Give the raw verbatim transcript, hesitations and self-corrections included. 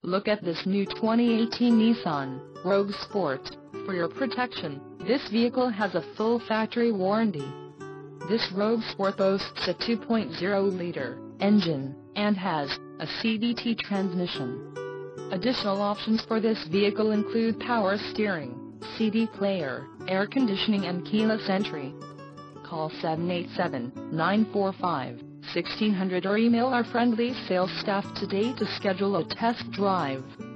Look at this new twenty eighteen Nissan Rogue Sport. For your protection, this vehicle has a full factory warranty. This Rogue Sport boasts a two point oh liter engine, and has a C V T transmission. Additional options for this vehicle include power steering, C D player, air conditioning and keyless entry. Call seven eight seven, nine four five, one six zero zero or email our friendly sales staff today to schedule a test drive.